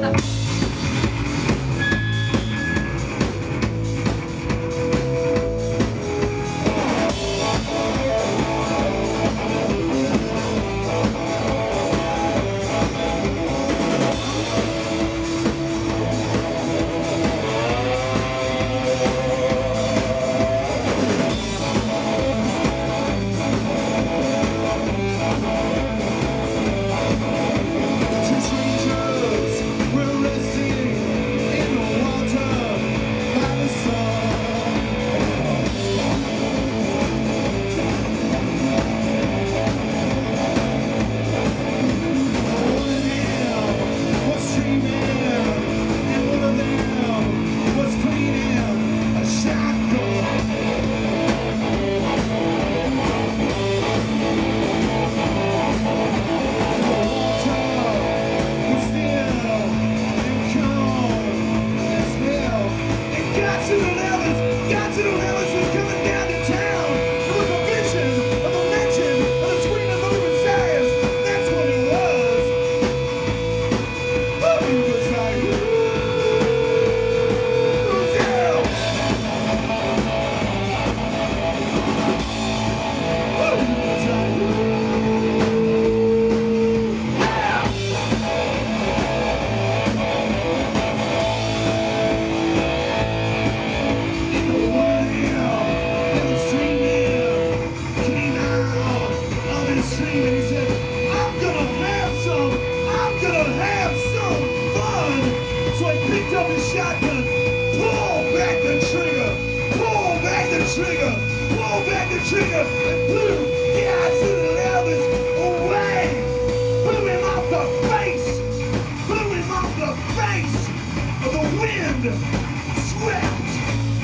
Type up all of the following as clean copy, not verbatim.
Shotgun, pull back the trigger, pull back the trigger, pull back the trigger, and blew the accident Elvis away. Blew him off the face, blew him off the face of the wind, swept.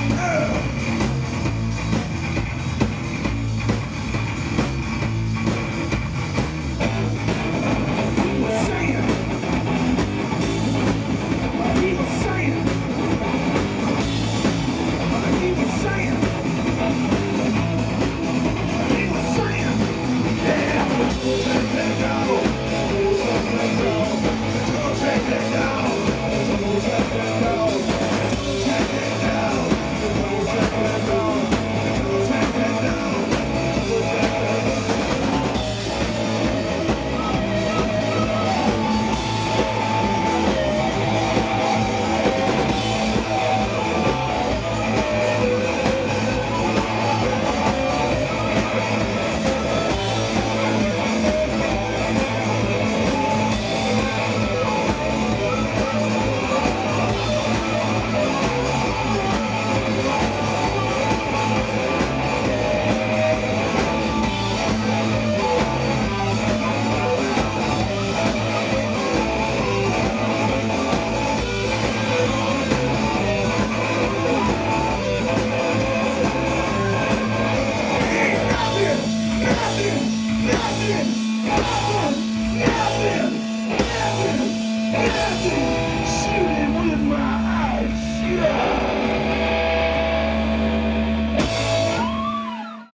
He was saying, shooting with my eyes. Yeah.